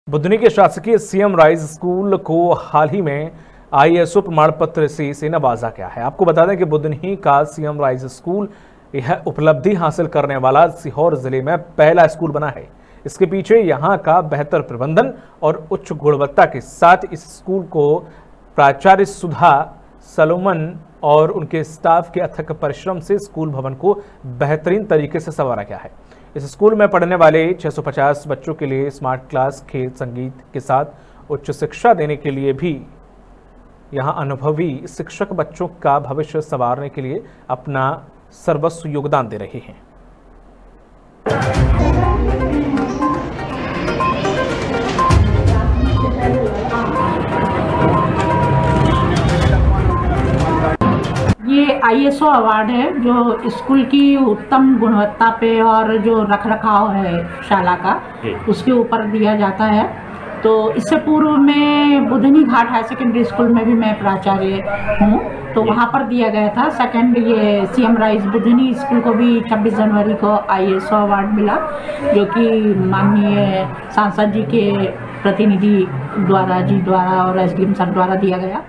बुधनी के शासकीय CM rise school को हाल ही में आईएसओ प्रमाण पत्र से नवाजा गया है। आपको बता दें कि बुधनी का सीएम राइज स्कूल यह उपलब्धि हासिल करने वाला सीहोर जिले में पहला स्कूल बना है। इसके पीछे यहां का बेहतर प्रबंधन और उच्च गुणवत्ता के साथ इस स्कूल को प्राचार्य सुधा सलोमन और उनके स्टाफ के अथक परिश्रम से स्कूल भवन को बेहतरीन तरीके से संवारा गया है। इस स्कूल में पढ़ने वाले 650 बच्चों के लिए स्मार्ट क्लास, खेल, संगीत के साथ उच्च शिक्षा देने के लिए भी यहां अनुभवी शिक्षक बच्चों का भविष्य संवारने के लिए अपना सर्वस्व योगदान दे रहे हैं। ये आईएसओ अवार्ड है जो स्कूल की उत्तम गुणवत्ता पे और जो रखरखाव है शाला का उसके ऊपर दिया जाता है। तो इससे पूर्व में Budhni Ghat higher secondary school में भी मैं प्राचार्य हूँ, तो वहाँ पर दिया गया था। सेकंड ये सीएम राइज बुधनी स्कूल को भी 26 जनवरी को आईएसओ अवार्ड मिला, जो कि माननीय सांसद जी के प्रतिनिधि द्वारा और एसडीएम सर द्वारा दिया गया।